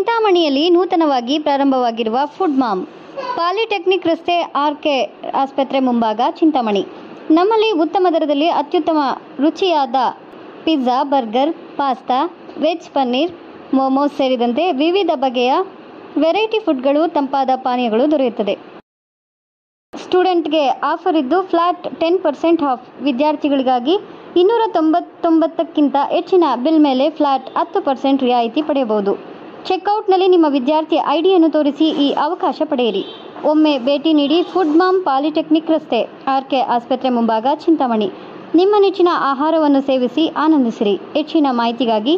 ಚಿಂತಾಮಣಿಯಲ್ಲಿ ನೂತನವಾಗಿ ಪ್ರಾರಂಭವಾಗಿರುವ food mom polytechnic ರಸ್ತೆ ಆರ್ಕೆ ಆಸ್ಪತ್ರೆ ಮುಂಭಾಗ ಚಿಂತಾಮಣಿ. ನಮ್ಮಲ್ಲಿ ಉತ್ತಮ ದರದಲ್ಲಿ ಅತ್ಯುತ್ತಮ ರುಚಿಯಾದ pizza, burger, pasta, veg paneer, momos ಸೇರಿದಂತೆ ವಿವಿಧ ಬಗೆಯ ವೆರೈಟಿ ಫುಡ್ಗಳು, ತಂಪಾದ ಪಾನೀಯಗಳು ದೊರೆಯುತ್ತದೆ. ಸ್ಟೂಡೆಂಟ್ಗೆ ಆಫರ್ ಇದ್ದು ಫ್ಲಾಟ್ 10% ಆಫ್. ವಿದ್ಯಾರ್ಥಿಗಳಿಗಾಗಿ 299ಕ್ಕಿಂತ ಹೆಚ್ಚಿನ ಬಿಲ್ ಮೇಲೆ ಫ್ಲಾಟ್ 10% ರಿಯಾಯಿತಿ ಪಡೆಯಬಹುದು. ಚೆಕ್ಔಟ್ನಲ್ಲಿ ನಿಮ್ಮ ವಿದ್ಯಾರ್ಥಿ ಐಡಿಯನ್ನು ತೋರಿಸಿ ಈ ಅವಕಾಶ ಪಡೆಯಿರಿ. ಒಮ್ಮೆ ಭೇಟಿ ನೀಡಿ. ಫುಡ್ ಮಾಮ್ ಪಾಲಿಟೆಕ್ನಿಕ್ ರಸ್ತೆ ಆರ್ಕೆ ಆಸ್ಪತ್ರೆ ಮುಂಭಾಗ ಚಿಂತಾಮಣಿ. ನಿಮ್ಮ ನೆಚ್ಚಿನ ಆಹಾರವನ್ನು ಸೇವಿಸಿ ಆನಂದಿಸಿರಿ. ಹೆಚ್ಚಿನ ಮಾಹಿತಿಗಾಗಿ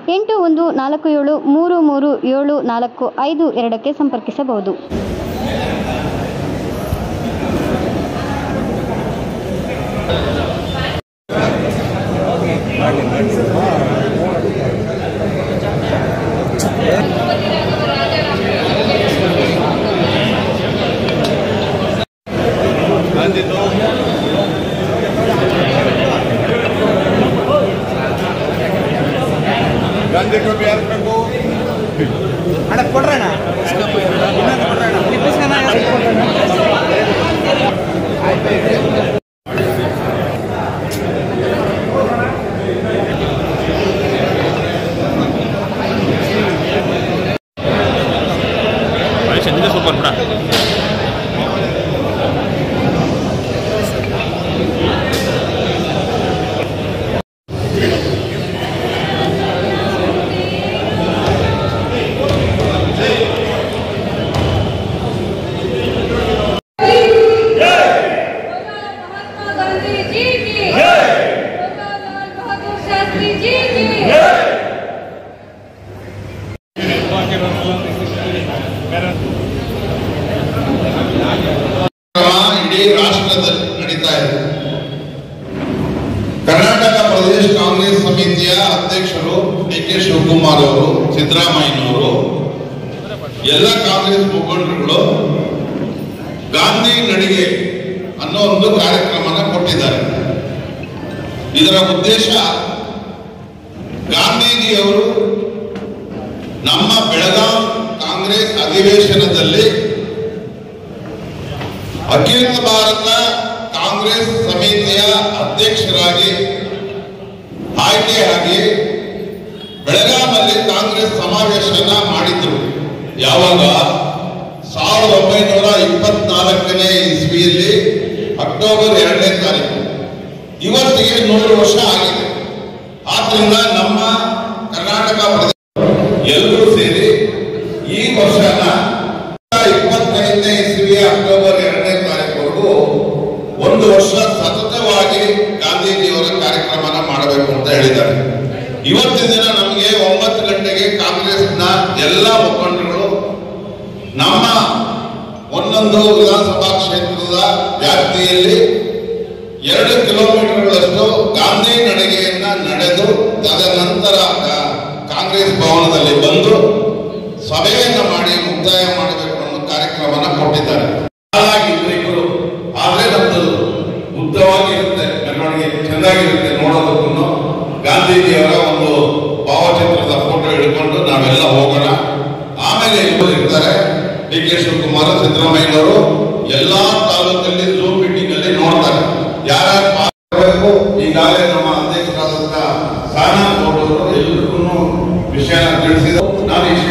8147337452 ಸಂಪರ್ಕಿಸಬಹುದು. ಗಾಂಧಿ ಟೋಪಿ ಹಾಕಬೇಕು ಅಣ್ಣ, ಕೊಡ್ರಣ್ಣ ಸೂಪರ್ ಬಿಡ. ಇಡೀ ರಾಷ್ಟ್ರದಲ್ಲಿ ನಡೀತಾ ಇದೆ. ಕರ್ನಾಟಕ ಪ್ರದೇಶ ಕಾಂಗ್ರೆಸ್ ಸಮಿತಿಯ ಅಧ್ಯಕ್ಷರು ಡಿ.ಕೆ. ಶಿವಕುಮಾರ್ ಅವರು, ಸಿದ್ದರಾಮಯ್ಯನವರು, ಎಲ್ಲ ಕಾಂಗ್ರೆಸ್ ಮುಖಂಡರುಗಳು ಗಾಂಧಿ ನಡಿಗೆ ಅನ್ನೋ ಒಂದು ಕಾರ್ಯಕ್ರಮನ ಕೊಟ್ಟಿದ್ದಾರೆ. ಇದರ ಉದ್ದೇಶ ಗಾಂಧೀಜಿಯವರು ನಮ್ಮ ಬೆಳಗಾಂ ಕಾಂಗ್ರೆಸ್ ಅಧಿವೇಶನದಲ್ಲಿ ಅಖಿಲ ಭಾರತ ಕಾಂಗ್ರೆಸ್ ಸಮಿತಿಯ ಅಧ್ಯಕ್ಷರಾಗಿ ಆಯ್ಕೆಯಾಗಿ ಬೆಳಗಾಮಲ್ಲಿ ಕಾಂಗ್ರೆಸ್ ಸಮಾವೇಶನ ಮಾಡಿದ್ರು. ಯಾವಾಗ 1924ನೇ ಇಸ್ವಿಯಲ್ಲಿ ಅಕ್ಟೋಬರ್ 2ನೇ ತಾರೀಕು. ಇವತ್ತಿಗೆ 100 ವರ್ಷ ಆಗಿದೆ. ಆದ್ರಿಂದ ನಮ್ಮ ಕರ್ನಾಟಕ ಪ್ರದೇಶ ಎಲ್ಲರೂ ಸೇರಿ ಈ ವರ್ಷನ 25ನೇ ಇಸ್ವಿಯ ಅಕ್ಟೋಬರ್ 2ನೇ ತಾರೀಕುವರೆಗೂ 1 ವರ್ಷ ಸತತವಾಗಿ ಗಾಂಧೀಜಿಯವರ ಕಾರ್ಯಕ್ರಮನ ಮಾಡಬೇಕು ಅಂತ ಹೇಳಿದ್ದಾರೆ. ಇವತ್ತಿನ ದಿನ ನಮಗೆ 9 ಗಂಟೆಗೆ ಕಾಂಗ್ರೆಸ್ನ ಎಲ್ಲ ಮುಖಂಡರುಗಳು ನಮ್ಮ ಒಂದೊಂದು ವಿಧಾನಸಭಾ ಕ್ಷೇತ್ರದ ವ್ಯಾಪ್ತಿಯಲ್ಲಿ 2 ಕಿಲೋಮೀಟರ್ಗಳಷ್ಟು ಗಾಂಧಿ ನಡಿಗೆಯನ್ನ ನಡೆದು ತದನಂತರ ಕಾಂಗ್ರೆಸ್ ಭವನದಲ್ಲಿ ಬಂದು ಸಭೆಯನ್ನ ಮಾಡಿ ಮುಕ್ತಾಯ ಮಾಡಬೇಕು ಅನ್ನೋ ಕಾರ್ಯಕ್ರಮನ ಕೊಟ್ಟಿದ್ದಾರೆ. ಹಾಗಾಗಿದ್ರು ಆದ್ರೆ ನಮ್ದು ಉದ್ದವಾಗಿರುತ್ತೆ, ಮೆರವಣಿಗೆ ಚೆನ್ನಾಗಿರುತ್ತೆ ನೋಡೋದಕ್ಕೂ. ಗಾಂಧೀಜಿಯವರ ಒಂದು ಭಾವಚಿತ್ರದ ಫೋಟೋ ಹಿಡ್ಕೊಂಡು ನಾವೆಲ್ಲ ಹೋಗೋಣ. ಆಮೇಲೆ ಇಬ್ಬರು ಇರ್ತಾರೆ, ಡಿ.ಕೆ. ಶಿವಕುಮಾರ್, ಸಿದ್ದರಾಮಯ್ಯನವರು. ಎಲ್ಲಾ ತಾಲೂಕಲ್ಲಿ ಝೂಮ್ ಮೀಟಿಂಗ್ ಅಲ್ಲಿ ನೋಡ್ತಾರೆ ಯಾರ್ಯಾರು ಮಾಡಬೇಕು. ಈಗಾಗಲೇ ನಮ್ಮ ಅಧ್ಯಕ್ಷರಾದಂತ ಸಾನಾ ಗೌಡರು ಎಲ್ಲರಿಗೂ ವಿಷಯನ ತಿಳಿಸಿದರು. ನಾನು ಈ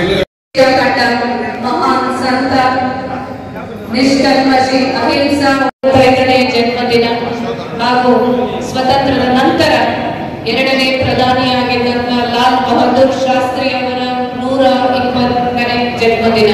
ಮಹಾನ್ ಸಂತ ನಿಷ್ಕಲ್ಮಶಿ ಅಹಿಂಸಾ 5ನೇ ಜನ್ಮದಿನ ಹಾಗೂ ಸ್ವತಂತ್ರದ ನಂತರ 2ನೇ ಪ್ರಧಾನಿಯಾಗಿದ್ದಂತ ಲಾಲ್ ಬಹದ್ದೂರ್ ಶಾಸ್ತ್ರಿ ಅವರ 120ನೇ ಜನ್ಮದಿನ.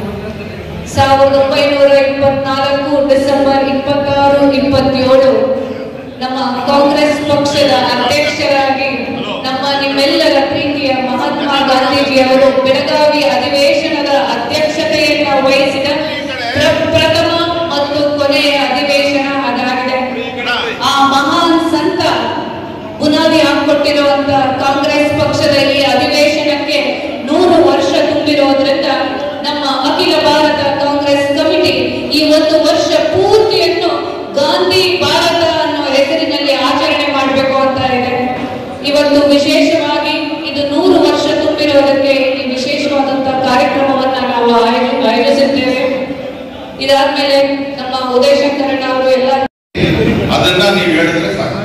1924 ಡಿಸೆಂಬರ್ 26, 27 ನಮ್ಮ ಕಾಂಗ್ರೆಸ್ ಪಕ್ಷದ ಅಧ್ಯಕ್ಷರಾಗಿ ನಿಮ್ಮೆಲ್ಲರ ಪ್ರೀತಿಯ ಮಹಾತ್ಮ ಗಾಂಧೀಜಿಯವರು ಬೆಳಗಾವಿ ಅಧಿವೇಶನದ ಅಧ್ಯಕ್ಷತೆಯನ್ನು ವಹಿಸಿದ ಪ್ರಥಮ ಮತ್ತು ಕೊನೆಯ ಅಧಿವೇಶನ ಅದಾಗಿದೆ. ಆ ಮಹಾನ್ ಸಂತ ಬುನಾದಿ ಹಾಕಿಕೊಟ್ಟಿರುವಂತಹ ಕಾಂಗ್ರೆಸ್ ಪಕ್ಷದ ಈ ಅಧಿವೇಶನಕ್ಕೆ 100 ವರ್ಷ ತುಂಬಿರೋದ್ರಿಂದ ನಮ್ಮ ಅಖಿಲ ಭಾರತ ಕಾಂಗ್ರೆಸ್ ಕಮಿಟಿ ಈ 1 ವರ್ಷ ಪೂರ್ತಿಯನ್ನು ಗಾಂಧಿ ಭಾರತ ಅನ್ನೋ ಹೆಸರಿನಲ್ಲಿ ಆಚರಣೆ ಮಾಡಬೇಕು ಅಂತ ಇದೆ. ಇವತ್ತು ವಿಶೇಷವಾಗಿ ಇದು 100 ವರ್ಷ ತುಂಬಿರೋದಕ್ಕೆ ಈ ವಿಶೇಷವಾದಂತಹ ಇದಾದ್ಮೇಲೆ ನಮ್ಮ ಉದಯ ಶಂಕರಣ್ಣ ಅವರು ಎಲ್ಲ ಅದನ್ನ ನೀವು ಹೇಳಿದ್ರೆ ಸಾಕು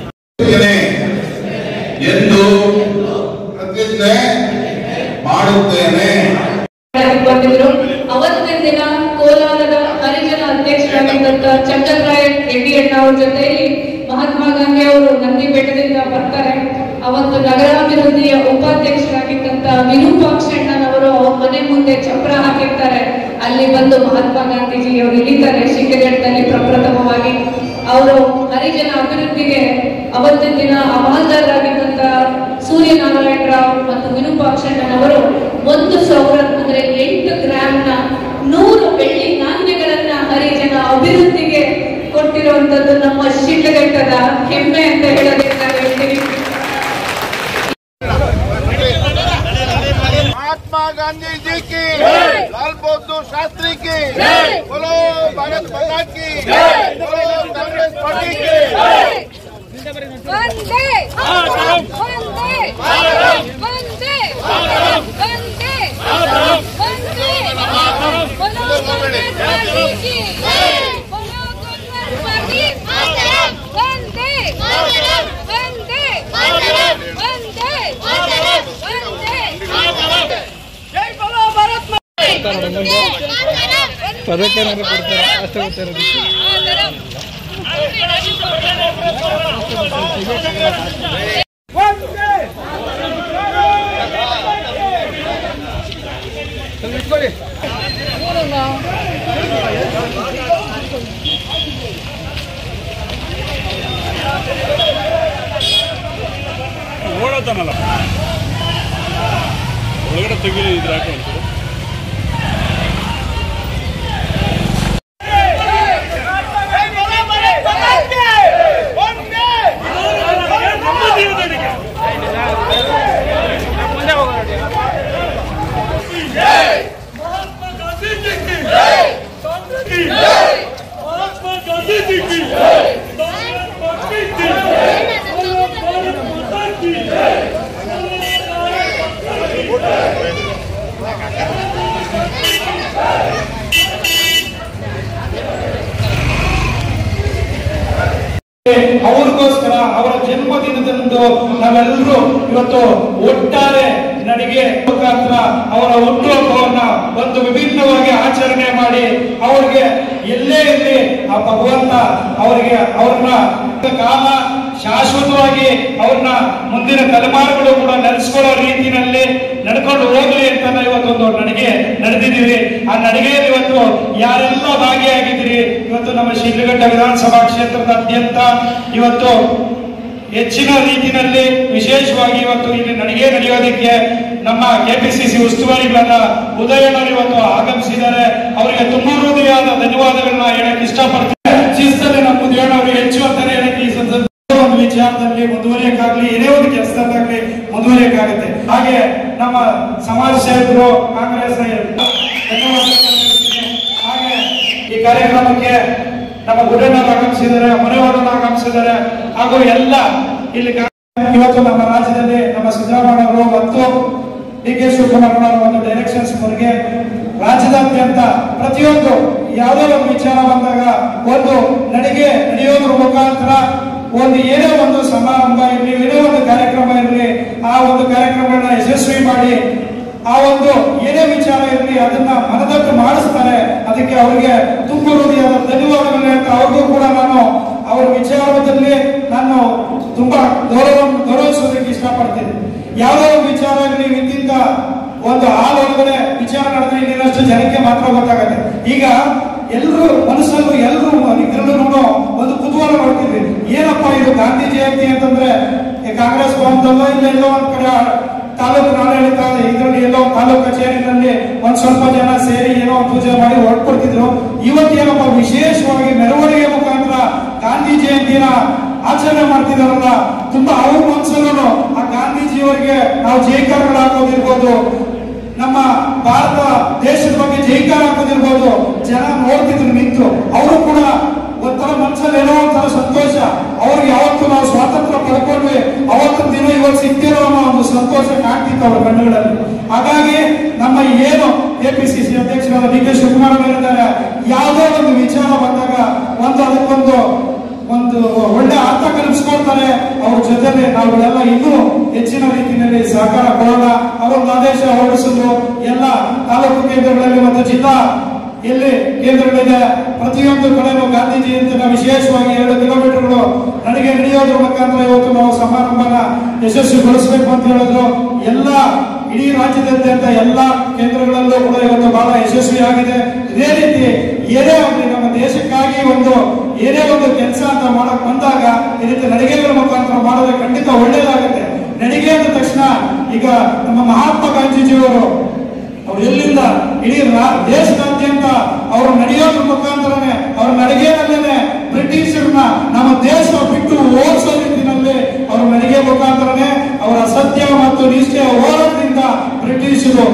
ಎಂದು ಪ್ರತಿಜ್ಞೆ ಮಾಡುತ್ತೇನೆ ಬಂದಿದ್ರು. ಅವತ್ತಿನ ದಿನ ಕೋಲಾರದ ಹರಿಜನ ಅಧ್ಯಕ್ಷರಾಗಿದ್ದಂತ ಚಂದ್ರರಾಯ ರೆಡ್ಡಿ ಅಣ್ಣ ಅವ್ರ ಜೊತೆಯಲ್ಲಿ ಮಹಾತ್ಮ ಗಾಂಧಿ ಅವರು ನಂದಿ ಬೆಟ್ಟದಿಂದ ಬರ್ತಾರೆ. ಅವತ್ತು ನಗರಾಭಿವೃದ್ಧಿಯ ಉಪಾಧ್ಯಕ್ಷರಾಗಿದ್ದಂತ ವಿರೂಪಾಕ್ಷಣ್ಣನವರು ಅವ್ರ ಮನೆ ಮುಂದೆ ಚಪ್ರ ಹಾಕಿರ್ತಾರೆ. ಅಲ್ಲಿ ಬಂದು ಮಹಾತ್ಮ ಗಾಂಧೀಜಿ ಅವರು ಇಳಿತಾರೆ ಶಿಖರದಲ್ಲಿ ಪ್ರಪ್ರಥಮವಾಗಿ. ಅವರು ಹರಿಜನ ಅಭಿವೃದ್ಧಿಗೆ ಅವತ್ತಿನ ದಿನ ಹವಾಲ್ದಾರರಾಗಿದ್ದಂತ ಸೂರ್ಯನಾರಾಯಣ ರಾವ್ ಮತ್ತು ವಿರೂಪಾಕ್ಷಣ್ಣನವರು 1,000 ಅಂದ್ರೆ 8 ಗ್ರಾಂನ 100 ಬೆಳ್ಳಿ ನಾಣ್ಯಗಳನ್ನ ಹರಿಜನ ಅಭಿವೃದ್ಧಿಗೆ ಕೊಟ್ಟಿರುವಂತದ್ದು ನಮ್ಮ ಶಿಡ್ಲಘಟ್ಟದ ಹೆಮ್ಮೆ ಅಂತ ಹೇಳೋದಕ್ಕೆ ನಾವು ಹೇಳ್ತೀವಿ. महात्मा गांधी जी की, लाल बहादुर शास्त्री की, बोलो भारत माता की, बोलो कांग्रेस पार्टी की। वंदे मातरम, वंदे मातरम, वंदे मातरम, वंदे मातरम, वंदे मातरम, बोलो कांग्रेस पार्टी की, बोलो कांग्रेस पार्टी मातरम, वंदे मातरम, वंदे मातरम, वंदे मातरम, वंदे मातरम, जय बोलो भारत माता की, ಪದಕ್ಕೆ ಏನಾದ್ರು ಕೊಡ್ತಾರೆ ಅಷ್ಟೇ ಗೊತ್ತಿರೋದು. ಓಡೋತಾನಲ್ಲ ಒಳಗಡೆ ತೆಗೀರಿ ಇದ್ರ ಹಾಕೊಂಡು ಅವ್ರಿಗೋಸ್ಕರ ಅವರ ಜನ್ಮದಿನದಂದು ನಾವೆಲ್ಲರೂ ಇವತ್ತು ಒಟ್ಟಾರೆ ನಡಿಗೆ ಮುಖಾಂತರ ಅವರ ಹುಟ್ಟುಹಬ್ಬವನ್ನ ಒಂದು ವಿಭಿನ್ನವಾಗಿ ಆಚರಣೆ ಮಾಡಿ ಅವ್ರಿಗೆ ಎಲ್ಲೇ ಇರಲಿ ಆ ಭಗವಂತ ಅವ್ರನ್ನ ಕಾಲ ಶಾಶ್ವತವಾಗಿ ಅವ್ರನ್ನ ಮುಂದಿನ ತಲೆಮಾರುಗಳು ಕೂಡ ನಡೆಸ್ಕೊಳ್ಳೋ ರೀತಿಯಲ್ಲಿ ನಡ್ಕೊಂಡು ಹೋಗ್ಲಿ ಅಂತ ಇವತ್ತೊಂದು ನಡಿಗೆ ನಡೆದಿದ್ದೀವಿ. ಆ ನಡಿಗೆಯಲ್ಲಿ ಇವತ್ತು ಯಾರೆಲ್ಲ ಭಾಗಿಯಾಗಿದ್ದೀರಿ, ಇವತ್ತು ನಮ್ಮ ಶಿಡ್ಲಘಟ್ಟ ವಿಧಾನಸಭಾ ಕ್ಷೇತ್ರದಾದ್ಯಂತ ಇವತ್ತು ಹೆಚ್ಚಿನ ರೀತಿಯಲ್ಲಿ ವಿಶೇಷವಾಗಿ ಇವತ್ತು ಇಲ್ಲಿ ನಡಿಗೆ ನಡೆಯೋದಕ್ಕೆ ನಮ್ಮ ಕೆಪಿಸಿಸಿ ಉಸ್ತುವಾರಿಗಳನ್ನ ಉದಯನವರು ಇವತ್ತು ಆಗಮಿಸಿದ್ದಾರೆ. ಅವರಿಗೆ ತುಂಬ ಹೃದಯದ ಧನ್ಯವಾದಗಳನ್ನ ಹೇಳಕ್ ಇಷ್ಟಪಡ್ತಾರೆ. ಶಿಸ್ತಲ್ಲಿ ನಮ್ಮ ಉದಯನವರಿಗೆ ಹೆಚ್ಚು ಅಂತಾನೆ ಹೇಳಕ್ಕೆ ಈ ಒಂದು ವಿಚಾರದಲ್ಲಿ ಮುಂದುವರಿಯಕ್ಕಾಗ್ಲಿ ಏನೇ ಒಂದು ಕೆಲಸದಾಗ್ಲಿ ಮುಂದುವರಿಯಕ್ಕಾಗುತ್ತೆ. ಹಾಗೆ ನಮ್ಮ ಸಮಾಜ ಸೇವಕರು ಕಾಂಗ್ರೆಸ್ ಹಾಗೆ ಈ ಕಾರ್ಯಕ್ರಮಕ್ಕೆ ನಮ್ಮ ಗುಡೇನವರು ಆಗಮಿಸಿದ್ದಾರೆ, ಮನೆಯವರು ಆಗಮಿಸಿದ್ದಾರೆ ಹಾಗೂ ಎಲ್ಲ ಇಲ್ಲಿ ಇವತ್ತು ನಮ್ಮ ರಾಜ್ಯದಲ್ಲಿ ನಮ್ಮ ಸಿದ್ದರಾಮಯ್ಯ ಅವರು ಮತ್ತು ಡಿ.ಕೆ. ಶಿವಕುಮಾರ್ ಅವರ ಒಂದು ಡೈರೆಕ್ಷನ್ಸ್ ಅವರಿಗೆ ರಾಜ್ಯದಾದ್ಯಂತ ಪ್ರತಿಯೊಂದು ಯಾವುದೋ ಒಂದು ವಿಚಾರ ಬಂದಾಗ ಒಂದು ನಡಿಗೆ ನಡೆಯೋದ್ರ ಮುಖಾಂತರ ಒಂದು ಏನೋ ಒಂದು ಸಮಾರಂಭ ಇರಲಿ, ಏನೋ ಒಂದು ಕಾರ್ಯಕ್ರಮ ಇರಲಿ, ಆ ಒಂದು ಕಾರ್ಯಕ್ರಮಗಳನ್ನ ಯಶಸ್ವಿ ಮಾಡಿ ಆ ಒಂದು ಏನೇ ವಿಚಾರ ಇರಲಿ ಅದನ್ನ ಮನದಟ್ಟು ಮಾಡಿಸ್ತಾರೆ. ಅದಕ್ಕೆ ಅವರಿಗೆ ತುಂಬ ಹೃದಯದ ಧನ್ಯವಾದಗಳು ಹೇಳ್ತಾ ಅವ್ರಿಗೂ ಕೂಡ ನಾನು ಅವ್ರ ವಿಚಾರದಲ್ಲಿ ನಾನು ತುಂಬಾ ಗೌರವಿಸೋದಕ್ಕೆ ಇಷ್ಟಪಡ್ತೀನಿ. ಯಾವುದೋ ಒಂದು ವಿಚಾರ ಇರಲಿ, ವಿದ್ಯಿಂದ ಒಂದು ಹಾಲ್ ಒಳಗಡೆ ವಿಚಾರ ನಡೆದ್ರೆ ಇಲ್ಲಿನಷ್ಟು ಜನಕ್ಕೆ ಮಾತ್ರ ಗೊತ್ತಾಗುತ್ತೆ. ಈಗ ಎಲ್ಲರೂ ಮನಸ್ಸಲ್ಲೂ ಎಲ್ಲರೂ ಇದ್ರಲ್ಲೂ ಒಂದು ಕುತೂಹಲ ಮಾಡ್ತಿದ್ವಿ, ಏನಪ್ಪ ಇದು ಗಾಂಧಿ ಜಯಂತಿ ಅಂತಂದ್ರೆ ಕಾಂಗ್ರೆಸ್ ಭವನದಲ್ಲೋ ಇಲ್ಲ ಎಲ್ಲೋ ಒಂದ್ ಕಡೆ ತಾಲೂಕು ಆಡಳಿತ ಇದರಲ್ಲಿ ಎಲ್ಲೋ ತಾಲೂಕು ಕಚೇರಿನಲ್ಲಿ ಒಂದ್ ಸ್ವಲ್ಪ ಜನ ಸೇರಿ ಏನೋ ಪೂಜೆ ಮಾಡಿ ಹೊರಟ್ಕೊಡ್ತಿದ್ರು. ಇವತ್ತೇನಪ್ಪ ವಿಶೇಷವಾಗಿ ಮೆರವಣಿಗೆ ಮುಖಾಂತರ ಗಾಂಧಿ ಜಯಂತಿನ ಆಚರಣೆ ಮಾಡ್ತಿದಾರಲ್ಲ, ತುಂಬಾ ಅವ್ರ ಮನಸ್ಸಲ್ಲೂ ಆ ಗಾಂಧೀಜಿಯವರಿಗೆ ನಾವು ಜೈಕಾರಗಳು ಹಾಕೋದಿರ್ಬೋದು, ನಮ್ಮ ಭಾರತ ದೇಶದ ಬಗ್ಗೆ ಜೈಕಾರ ಹಾಕೋದಿರ್ಬೋದು, ಜನ ನೋಡ್ತಿದ್ರು ನಿಂತು. ಅವರು ಕೂಡ ಒಂಥರ ಮನಸ್ಸಲ್ಲಿ ಏನೋ ಒಂಥರ ಸಂತೋಷ. ಅವ್ರಿಗೆ ಯಾವತ್ತು ನಾವು ಸ್ವಾತಂತ್ರ್ಯ ಪಡ್ಕೊಂಡ್ವಿ ಅವತ್ತಿನ ದಿನ ಇವತ್ತು ಸಿಗ್ತಿರೋ ಅನ್ನೋ ಒಂದು ಸಂತೋಷ ಕಾಣ್ತಿತ್ತು ಅವರ ಕಣ್ಣುಗಳಲ್ಲಿ. ಹಾಗಾಗಿ ನಮ್ಮ ಏನು ಕೆಪಿಸಿಸಿ ಅಧ್ಯಕ್ಷರಾದ ಡಿ.ಕೆ. ಶಿವಕುಮಾರ್ ಹೇಳಿದ್ದಾರೆ, ಯಾವುದೇ ಒಂದು ವಿಚಾರ ಬಂದಾಗ ಅದಕ್ಕೊಂದು ಒಳ್ಳೆ ಅರ್ಥ ಕಲ್ಪಿಸ್ಕೊಳ್ತಾರೆ. ಅವ್ರ ಜೊತೆಲಿ ನಾವುಗಳೆಲ್ಲ ಇನ್ನೂ ಹೆಚ್ಚಿನ ರೀತಿಯಲ್ಲಿ ಸಹಕಾರ ಕೊಡೋಣ. ಅವರೊಂದು ಆದೇಶ ಹೊರಡಿಸಿದ್ರು. ಎಲ್ಲ ತಾಲೂಕು ಕೇಂದ್ರಗಳಲ್ಲಿ ಮತ್ತು ಜಿಲ್ಲಾ ಎಲ್ಲಿ ಕೇಂದ್ರಗಳಿದೆ ಪ್ರತಿಯೊಂದು ಕಡೆನೂ ಗಾಂಧಿ ಜಯಂತಿನ ವಿಶೇಷವಾಗಿ 2 ಕಿಲೋಮೀಟರ್ಗಳು ನಡಿಗೆ ನಡೆಯೋದ್ರ ಮುಖಾಂತರ ಇವತ್ತು ನಾವು ಸಮಾರಂಭನ ಯಶಸ್ವಿಗೊಳಿಸಬೇಕು ಅಂತ ಹೇಳಿದ್ರು. ಎಲ್ಲ ಇಡೀ ರಾಜ್ಯದಾದ್ಯಂತ ಎಲ್ಲ ಕೇಂದ್ರಗಳಲ್ಲೂ ಕೂಡ ಇವತ್ತು ಬಹಳ ಯಶಸ್ವಿಯಾಗಿದೆ. ಇದೇ ರೀತಿ ಏನೇ ಒಂದು ನಮ್ಮ ದೇಶಕ್ಕಾಗಿ ಏನೇ ಒಂದು ಕೆಲಸ ಅಂತ ಮಾಡಕ್ ಬಂದಾಗ ಈ ರೀತಿ ನಡಿಗೆಗಳ ಮುಖಾಂತರ ಮಾಡೋದ್ರೆ ಖಂಡಿತ ಒಳ್ಳೇದಾಗುತ್ತೆ. ನಡಿಗೆ ಅಂದ ತಕ್ಷಣ ಈಗ ನಮ್ಮ ಮಹಾತ್ಮ ಗಾಂಧೀಜಿಯವರು ಅವ್ರು ಎಲ್ಲಿಂದ ಇಡೀ ದೇಶದಾದ್ಯಂತ ಅವರು ನಡೆಯೋದ್ರ ಮುಖಾಂತರನೇ ಅವ್ರ ನಡಿಗೆನಲ್ಲೇನೆ ಬ್ರಿಟಿಷರನ್ನ ನಮ್ಮ ದೇಶ ಬಿಟ್ಟು ಓಡಿಸೋ ನಿಟ್ಟಿನಲ್ಲಿ ಅವ್ರ ನಡಿಗೆ ಮುಖಾಂತರನೇ ಅವರ ಸತ್ಯ ಮತ್ತು ನಿಷ್ಠೆಯ ಹೋರಾಟದಿಂದ ಬ್ರಿಟಿಷರು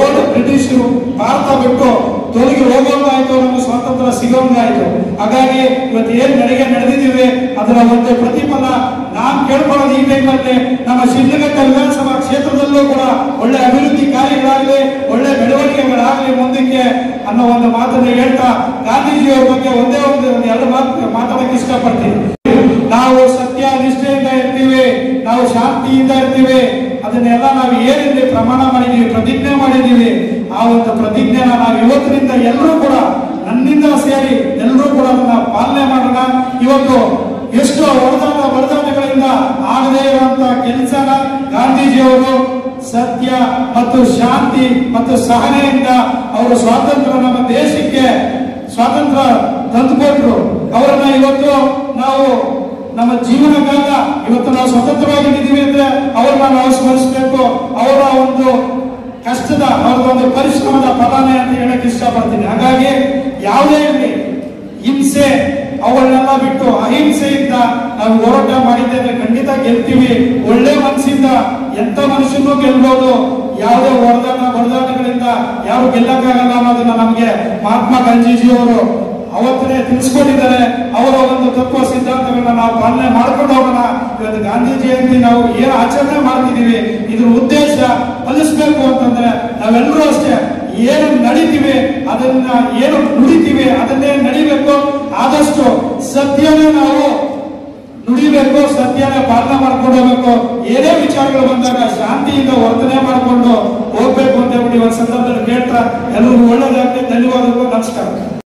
ಭಾರತ ಬಿಟ್ಟು ತೊಲಗಿ ಹೋಗೋದಾಯ್ತು, ನಮ್ಗೆ ಸ್ವಾತಂತ್ರ್ಯ ಸಿಗೋಂಗಾಯ್ತು. ಹಾಗಾಗಿ ಇವತ್ತು ಏನ್ ನಡಿಗೆ ನಡೆದಿದ್ದೀವಿ ಅದರ ಒಂದು ಪ್ರತಿಫಲ ನಾನ್ ಕೇಳ್ಕೊಳ್ಳೋದು ಈ ಟೈಮಲ್ಲಿ ನಮ್ಮ ಶಿಡ್ಲಘಟ್ಟ ವಿಧಾನಸಭಾ ಕ್ಷೇತ್ರದಲ್ಲೂ ಕೂಡ ಒಳ್ಳೆ ಅಭಿವೃದ್ಧಿ ಕಾರ್ಯಗಳಾಗಲಿ, ಒಳ್ಳೆ ಬೆಳವಣಿಗೆಗಳಾಗಲಿ ಮುಂದಕ್ಕೆ ಅನ್ನೋ ಒಂದು ಮಾತನ್ನು ಹೇಳ್ತಾ ಗಾಂಧೀಜಿಯವರ ಬಗ್ಗೆ ಒಂದೇ ಒಂದು 2 ಮಾತು ಮಾತಾಡಕ್ಕೆ ಇಷ್ಟಪಡ್ತೀನಿ. ನಾವು ಸತ್ಯ ನಿಷ್ಠೆಯಿಂದ ಇರ್ತೀವಿ, ನಾವು ಶಾಂತಿಯಿಂದ ಇರ್ತೀವಿ. ಅದನ್ನೆಲ್ಲ ನಾವು ಏನಿದೆ ಪ್ರಮಾಣ ಮಾಡಿದೀವಿ, ಪ್ರತಿಜ್ಞೆ ಮಾಡಿದೀವಿ. ಆ ಒಂದು ಪ್ರತಿಜ್ಞೆನ ನಾವು ಇವತ್ತಿನಿಂದ ಎಲ್ಲರೂ ಕೂಡ ನನ್ನಿಂದ ಸೇರಿ ಎಲ್ಲರೂ ಕೂಡ ಅದನ್ನ ಪಾಲನೆ ಮಾಡೋಣ. ಇವತ್ತು ಎಷ್ಟು ಹೊಡೆದಾಟಗಳಿಂದ ಆಗದೇ ಇರುವಂತಹ ಕೆಲಸನ ಗಾಂಧೀಜಿಯವರು ಸತ್ಯ ಮತ್ತು ಶಾಂತಿ ಮತ್ತು ಸಹನೆಯಿಂದ ಅವರು ಸ್ವಾತಂತ್ರ್ಯ ನಮ್ಮ ದೇಶಕ್ಕೆ ಸ್ವಾತಂತ್ರ್ಯ ತಂದುಕೊಟ್ರು. ಅವರನ್ನ ಇವತ್ತು ನಾವು ನಮ್ಮ ಜೀವನ ಕಾಲ ಇವತ್ತು ನಾವು ಸ್ವತಂತ್ರವಾಗಿದ್ದೀವಿ ಅಂದ್ರೆ ಅವ್ರನ್ನ ನಾವು ಸ್ಮರಿಸಬೇಕು. ಅವರ ಒಂದು ಕಷ್ಟದ ಅವರದೊಂದು ಪರಿಶ್ರಮದ ಫಲನೇ ಅಂತ ಹೇಳಕ್ ಇಷ್ಟಪಡ್ತೀನಿ. ಹಾಗಾಗಿ ಯಾವುದೇ ಇರಲಿ ಹಿಂಸೆ ಅವುಗಳನ್ನೆಲ್ಲ ಬಿಟ್ಟು ಅಹಿಂಸೆಯಿಂದ ನಾವು ಹೋರಾಟ ಮಾಡಿದ್ದೇವೆ, ಖಂಡಿತ ಗೆಲ್ತೀವಿ. ಒಳ್ಳೆ ಮನಸ್ಸಿಂದ ಎಂತ ಮನುಷ್ಯನೂ ಗೆಲ್ಬಹುದು. ಯಾವುದೇ ಹೊಡೆದಾಟಗಳಿಂದ ಯಾರು ಗೆಲ್ಲಕ್ಕಾಗಲ್ಲ ಅನ್ನೋದನ್ನ ನಮಗೆ ಮಹಾತ್ಮ ಗಾಂಧೀಜಿಯವರು ಅವತ್ತೇ ತಿಳಿಸ್ಕೊಟ್ಟಿದ್ದಾರೆ. ಅವರ ಒಂದು ತತ್ವ ಸಿದ್ಧಾಂತಗಳನ್ನ ನಾವು ಪಾಲನೆ ಮಾಡ್ಕೊಂಡು ಹೋಗೋಣ. ಇವತ್ತು ಗಾಂಧಿ ಜಯಂತಿ ನಾವು ಏನು ಆಚರಣೆ ಮಾಡ್ತಿದೀವಿ ಇದ್ರ ಉದ್ದೇಶ ಫಲಿಸ್ಬೇಕು ಅಂತಂದ್ರೆ ನಾವೆಲ್ಲರೂ ಅಷ್ಟೇ ಏನು ನಡೀತೀವಿ ಅದನ್ನ ಏನು ನುಡಿತೀವಿ ಅದನ್ನೇ ನಡಿಬೇಕು. ಆದಷ್ಟು ಸತ್ಯನೇ ನಾವು ನುಡಿಬೇಕು, ಸತ್ಯನೇ ಪಾಲನೆ ಮಾಡ್ಕೊಂಡು ಹೋಗ್ಬೇಕು. ಏನೇ ವಿಚಾರಗಳು ಬಂದಾಗ ಶಾಂತಿಯಿಂದ ವರ್ತನೆ ಮಾಡಿಕೊಂಡು ಹೋಗ್ಬೇಕು ಅಂತ ಹೇಳಿ ಒಂದು ಸಂದರ್ಭದಲ್ಲಿ ಕೇಳ್ತಾ ಎಲ್ಲರಿಗೂ ಒಳ್ಳೆಯದಾಗಲಿ. ಧನ್ಯವಾದಗಳು, ನಮಸ್ಕಾರ.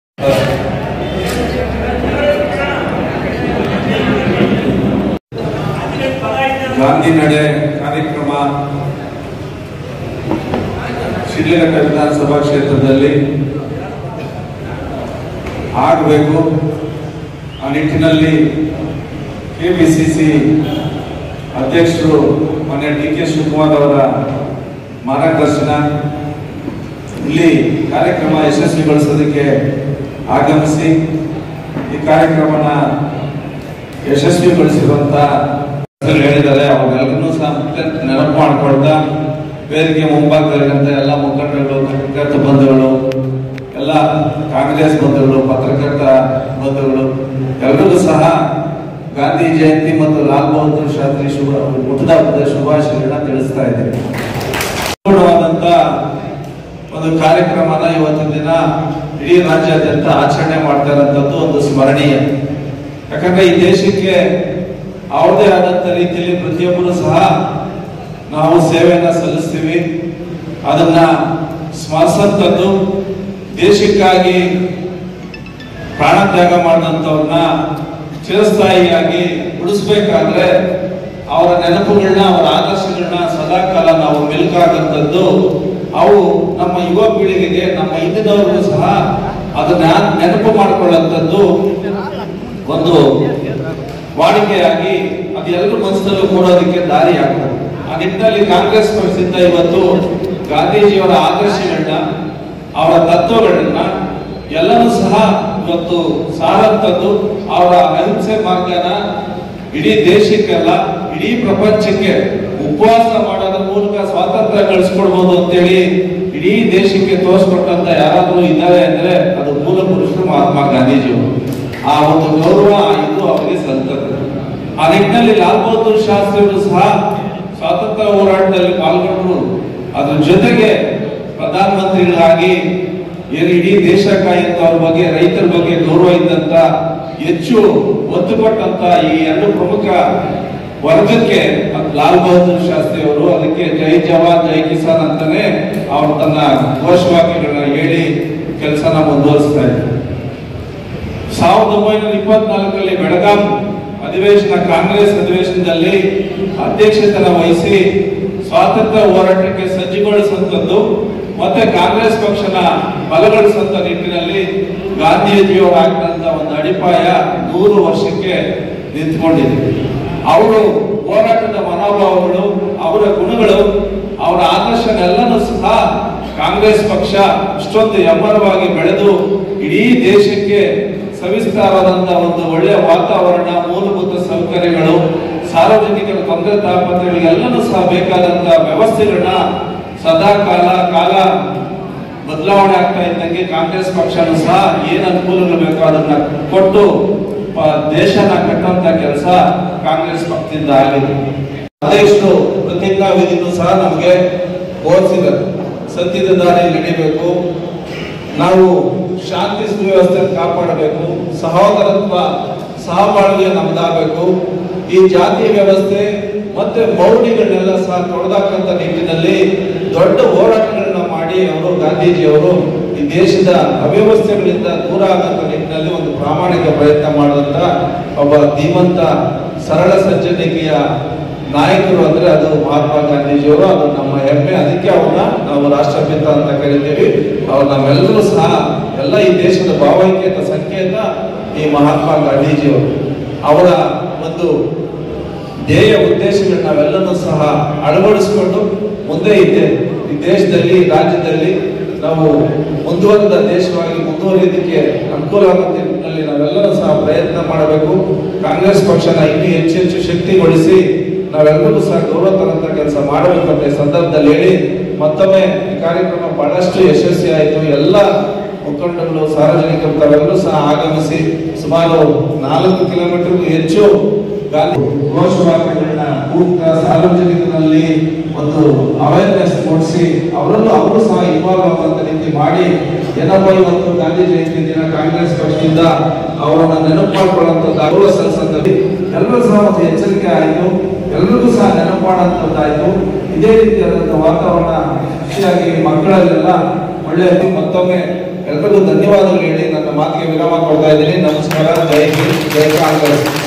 ಗಾಂಧಿ ನಡೆ ಕಾರ್ಯಕ್ರಮ ಶಿಡ್ಲಘಟ್ಟ ವಿಧಾನಸಭಾ ಕ್ಷೇತ್ರದಲ್ಲಿ ಆಗಬೇಕು. ಆ ನಿಟ್ಟಿನಲ್ಲಿ ಕೆಪಿಸಿಸಿ ಅಧ್ಯಕ್ಷರು ಮಾನ್ಯ ಡಿ.ಕೆ. ಶಿವಕುಮಾರ್ ಅವರ ಮಾರ್ಗದರ್ಶನ ಇಲ್ಲಿ ಕಾರ್ಯಕ್ರಮ ಯಶಸ್ವಿಗೊಳಿಸೋದಕ್ಕೆ ಆಗಮಿಸಿ ಈ ಕಾರ್ಯಕ್ರಮನ ಯಶಸ್ವಿಗೊಳಿಸಿರುವಂತ ಹೇಳಿದ್ದಾರೆ. ಅವರೆಲ್ಲರನ್ನೂ ಸಹ ಮತ್ತೆ ನೆನಪು ಮಾಡಿಕೊಳ್ತಾ ವೇದಿಕೆ ಮುಂಭಾಗದಲ್ಲಿರುವಂತ ಎಲ್ಲ ಮುಖಂಡರುಗಳು, ಪತ್ರಕರ್ತ ಬಂಧುಗಳು, ಎಲ್ಲ ಕಾಂಗ್ರೆಸ್ ಬಂಧುಗಳು, ಪತ್ರಕರ್ತ ಬಂಧುಗಳು ಎಲ್ಲರಿಗೂ ಸಹ ಗಾಂಧಿ ಜಯಂತಿ ಮತ್ತು ಲಾಲ್ ಬಹದ್ದೂರ್ ಶಾಸ್ತ್ರಿ ಹುಟ್ಟುಹಬ್ಬದ ಶುಭಾಶಯಗಳನ್ನ ತಿಳಿಸ್ತಾ ಇದ್ದೇನೆ. ಪೂರ್ಣವಾದಂತ ಒಂದು ಕಾರ್ಯಕ್ರಮನ ಇವತ್ತಿನ ದಿನ ಇಡೀ ರಾಜ್ಯಾದ್ಯಂತ ಆಚರಣೆ ಮಾಡ್ತಾ ಇರುವಂತದ್ದು ಒಂದು ಸ್ಮರಣೀಯ. ಯಾಕಂದ್ರೆ ಈ ದೇಶಕ್ಕೆ ಅವರದೇ ಆದಂತ ರೀತಿಯಲ್ಲಿ ಪ್ರತಿಯೊಬ್ಬರು ಸಹ ನಾವು ಸೇವೆಯನ್ನ ಸಲ್ಲಿಸ್ತೀವಿ. ಅದನ್ನ ಸ್ಮರಿಸಂತದ್ದು, ದೇಶಕ್ಕಾಗಿ ಪ್ರಾಣ ತ್ಯಾಗ ಮಾಡಿದಂಥವ್ರನ್ನ ಚಿರಸ್ಥಾಯಿಯಾಗಿ ಉಳಿಸ್ಬೇಕಾದ್ರೆ ಅವರ ನೆನಪುಗಳನ್ನ, ಅವರ ಆದರ್ಶಗಳನ್ನ ಸದಾಕಾಲ ನಾವು ಮೆಲುಕಾಗಂತದ್ದು. ಅವು ನಮ್ಮ ಯುವ ಪೀಳಿಗೆಗೆ, ನಮ್ಮ ಹಿಂದಿನವ್ರಿಗೂ ಸಹ ಅದನ್ನ ನೆನಪು ಮಾಡಿಕೊಳ್ಳುವಂಥದ್ದು ಒಂದು ವಾಡಿಕೆಯಾಗಿ ಅದು ಎಲ್ಲರೂ ಮನಸ್ಸಲ್ಲೂ ಕೂಡೋದಕ್ಕೆ ದಾರಿ ಆಗ್ತದೆ. ಆ ನಿಟ್ಟಿನಲ್ಲಿ ಕಾಂಗ್ರೆಸ್ ಪಕ್ಷದಿಂದ ಇವತ್ತು ಗಾಂಧೀಜಿಯವರ ಆದರ್ಶಗಳನ್ನ, ಅವರ ತತ್ವಗಳನ್ನ ಎಲ್ಲರೂ ಸಹ ಇವತ್ತು ಸಾರಂತದ್ದು. ಅವರ ಅಹಿಂಸೆ ಮಾರ್ಗನ ಇಡೀ ದೇಶಕ್ಕೆಲ್ಲ, ಇಡೀ ಪ್ರಪಂಚಕ್ಕೆ ಉಪವಾಸ ಮಾಡೋದ್ರ ಮೂಲಕ ಸ್ವಾತಂತ್ರ್ಯ ಗಳಿಸ್ಕೊಡ್ಬೋದು ಅಂತೇಳಿ ಇಡೀ ದೇಶಕ್ಕೆ ತೋರಿಸ್ಕೊಟ್ಟಂತ ಯಾರಾದ್ರೂ ಇದ್ದಾರೆ ಅಂದ್ರೆ ಅದು ಮೂಲ ಪುರುಷರು ಮಹಾತ್ಮ ಗಾಂಧೀಜಿಯವರು. ಆ ಒಂದು ಗೌರವ ಇದು ಅವರಿಗೆ ಸಲ್ತದೆ. ಆ ನಿಟ್ಟಿನಲ್ಲಿ ಲಾಲ್ ಬಹದ್ದೂರ್ ಶಾಸ್ತ್ರಿಗಳು ಸಹ ಸ್ವಾತಂತ್ರ್ಯ ಹೋರಾಟದಲ್ಲಿ ಪಾಲ್ಗೊಂಡ್ರು. ಅದ್ರ ಜೊತೆಗೆ ಪ್ರಧಾನಮಂತ್ರಿ ಪ್ರಧಾನಮಂತ್ರಿಗಳಾಗಿ ಏನು ಇಡೀ ದೇಶ ಕಾಯುತ್ತವ್ರ ಬಗ್ಗೆ, ರೈತರ ಬಗ್ಗೆ ಗೌರವ ಇದ್ದಂತ, ಹೆಚ್ಚು ಒತ್ತು ಕೊಟ್ಟಂತ ಈ ಎರಡು ಪ್ರಮುಖ ವರ್ಗಕ್ಕೆ ಲಾಲ್ ಬಹದ್ದೂರ್ ಶಾಸ್ತ್ರಿ ಅವರು ಅದಕ್ಕೆ ಜೈ ಜವಾನ್ ಜೈ ಕಿಸಾನ್ ಅಂತಾನೆ ಅವರು ತನ್ನ ಘೋಷವಾಕ್ಯಗಳನ್ನ ಹೇಳಿ ಕೆಲಸನ ಮುಂದುವರಿಸ್ತಾ ಇದ್ದಾರೆ. 1924ರಲ್ಲಿ ಬೆಳಗಾಂ ಅಧಿವೇಶನ, ಕಾಂಗ್ರೆಸ್ ಅಧಿವೇಶನದಲ್ಲಿ ಅಧ್ಯಕ್ಷತೆಯನ್ನು ವಹಿಸಿ ಸ್ವಾತಂತ್ರ್ಯ ಹೋರಾಟಕ್ಕೆ ಸಜ್ಜುಗೊಳಿಸುವಂಥದ್ದು ಮತ್ತೆ ಕಾಂಗ್ರೆಸ್ ಪಕ್ಷನ ಬಲಗೊಳಿಸುವಂತ ನಿಟ್ಟಿನಲ್ಲಿ ಗಾಂಧೀಜಿಯವರು ಹಾಕಿದಂತ ಒಂದು ಅಡಿಪಾಯ 100 ವರ್ಷಕ್ಕೆ ನಿಂತ್ಕೊಂಡಿದೆ. ಅವರು ಹೋರಾಟದ ಮನೋಭಾವಗಳು, ಅವರ ಗುಣಗಳು, ಅವರ ಆದರ್ಶಗಳೆಲ್ಲನೂ ಸಹ ಕಾಂಗ್ರೆಸ್ ಪಕ್ಷ ಇಷ್ಟೊಂದು ಎಮ್ಮರವಾಗಿ ಬೆಳೆದು ಇಡೀ ದೇಶಕ್ಕೆ ಸವಿಸ್ತಾರವಾದಂತಹ ಒಂದು ಒಳ್ಳೆಯ ವಾತಾವರಣ, ಮೂಲಭೂತ ಸೌಕರ್ಯಗಳು, ಸಾರ್ವಜನಿಕರ ತೊಂದರೆ ತಾಪತ್ರೆಗಳಿಗೆಲ್ಲನೂ ಸಹ ಬೇಕಾದಂತಹ ವ್ಯವಸ್ಥೆಗಳನ್ನ ಸದಾ ಕಾಲ ಬದಲಾವಣೆ ಆಗ್ತಾ ಇದ್ದಂಗೆ ಕಾಂಗ್ರೆಸ್ ಪಕ್ಷನೂ ಸಹ ಏನ್ ಅನುಕೂಲಗಳು ಬೇಕೋ ಅದನ್ನ ಕೊಟ್ಟು ದೇಶನ ಕಟ್ಟುವಂತ ಕೆಲಸ ಕಾಂಗ್ರೆಸ್ ಪಕ್ಷದಿಂದ ಆಗಿದೆ. ಅಧ್ಯಕ್ಷರು ಪ್ರತಿಜ್ಞಾ ವಿಧಿನೂ ಸಹ ನಮಗೆ ಬೋಧಿಸಿದ್ದಾರೆ. ಸತ್ಯದ ದಾರಿ ನಡೀಬೇಕು, ನಾವು ಶಾಂತಿ ಸುವ್ಯವಸ್ಥೆ ಕಾಪಾಡಬೇಕು, ಸಹೋದರತ್ವ ಸಹಬಾಳ್ವೆ ನಮ್ದಾಗಬೇಕು, ಈ ಜಾತಿ ವ್ಯವಸ್ಥೆ ಮತ್ತೆ ಮೌಢ್ಯಗಳನ್ನೆಲ್ಲ ಸಹ ತೊಡೆದಾಕಂತ ನಿಟ್ಟಿನಲ್ಲಿ ದೊಡ್ಡ ಹೋರಾಟಗಳನ್ನ ಮಾಡಿ ಅವರು ಗಾಂಧೀಜಿಯವರು ಈ ದೇಶದ ಅವ್ಯವಸ್ಥೆಗಳಿಂದ ದೂರ ಆಗಂತ ನಿಟ್ಟಿನಲ್ಲಿ ಒಂದು ಪ್ರಾಮಾಣಿಕ ಪ್ರಯತ್ನ ಮಾಡಿದಂತ ಒಬ್ಬ ಧೀಮಂತ ಸರಳ ಸಜ್ಜನಿಕೆಯ ನಾಯಕರು ಅಂದ್ರೆ ಅದು ಮಹಾತ್ಮ ಗಾಂಧೀಜಿಯವರು. ಅದು ನಮ್ಮ ಹೆಮ್ಮೆ. ಅದಕ್ಕೆ ಅವ್ರನ್ನ ನಾವು ರಾಷ್ಟ್ರಪಿತ ಅಂತ ಕರಿತೀವಿ. ಅವ್ರು ನಮ್ಮೆಲ್ಲರೂ ಸಹ ಎಲ್ಲ ಈ ದೇಶದ ಭಾವೈಕ್ಯತ ಸಂಕೇತ ಈ ಮಹಾತ್ಮ ಗಾಂಧೀಜಿಯವರು. ಅವರ ಒಂದು ಧ್ಯೇಯ ಉದ್ದೇಶಗಳನ್ನ ನಾವೆಲ್ಲನೂ ಸಹ ಅಳವಡಿಸಿಕೊಂಡು ಮುಂದೆ ಇದೆ ಈ ದೇಶದಲ್ಲಿ, ರಾಜ್ಯದಲ್ಲಿ ನಾವು ಮುಂದುವರೆದ ದೇಶವಾಗಿ ಮುಂದುವರಿಯೋದಕ್ಕೆ ಅನುಕೂಲ ಆಗುವ ನಿಟ್ಟಿನಲ್ಲಿ ನಾವೆಲ್ಲರೂ ಸಹ ಪ್ರಯತ್ನ ಮಾಡಬೇಕು. ಕಾಂಗ್ರೆಸ್ ಪಕ್ಷನ ಇನ್ನೂ ಹೆಚ್ಚು ಶಕ್ತಿಗೊಳಿಸಿ ನಾವೆಲ್ಲರೂ ಸಹ ಗೌರವ ತರಂತ ಕೆಲಸ ಮಾಡಬೇಕಂತ ಈ ಸಂದರ್ಭದಲ್ಲಿ ಹೇಳಿ, ಮತ್ತೊಮ್ಮೆ ಈ ಕಾರ್ಯಕ್ರಮ ಬಹಳಷ್ಟು ಯಶಸ್ವಿ ಆಯಿತು. ಎಲ್ಲ ಮುಖಂಡಗಳು, ಸಾರ್ವಜನಿಕರು ತಾವೆಲ್ಲರೂ ಸಹ ಆಗಮಿಸಿ ಸುಮಾರು 4 ಕಿಲೋಮೀಟರ್ಗೂ ಹೆಚ್ಚು ಘೋಷವಾಕ್ಯಗಳನ್ನ ಸಾರ್ವಜನಿಕರಲ್ಲಿ ಒಂದು ಅವೇರ್ನೆಸ್ ಮೂಡಿಸಿ ಅವರು ಸಹ ಇನ್ವಾಲ್ವ್ ಆಗುವಂತ ರೀತಿ ಮಾಡಿ, ಏನಪ್ಪ ಇವತ್ತು ಗಾಂಧಿ ಜಯಂತಿ ದಿನ ಕಾಂಗ್ರೆಸ್ ಪಕ್ಷದಿಂದ ಅವರನ್ನ ನೆನಪು ಮಾಡಿಕೊಳ್ಳುವಂಥದ್ದು ಗೌರವ ಸಲ್ಲಿಸಂತದ್ದು ಎಲ್ಲರೂ ಸಹ ಒಂದು ಎಚ್ಚರಿಕೆ ಆಯಿತು. ಎಲ್ಲರಿಗೂ ಸಹ ನೆನಪು ಮಾಡುವಂಥದ್ದಾಯ್ತು. ಇದೇ ರೀತಿಯಾದಂತಹ ವಾತಾವರಣ ಖುಷಿಯಾಗಿ ಮಕ್ಕಳಲ್ಲೆಲ್ಲ ಒಳ್ಳೆಯ. ಮತ್ತೊಮ್ಮೆ ಎಲ್ಲರಿಗೂ ಧನ್ಯವಾದಗಳು ಹೇಳಿ ನನ್ನ ಮಾತಿಗೆ ವಿರಾಮ ಕೊಡ್ತಾ ಇದ್ದೀನಿ. ನಮಸ್ಕಾರ. ಜೈ ಹಿಂದ್, ಜೈ ಕಾಂಗ್ರೆಸ್.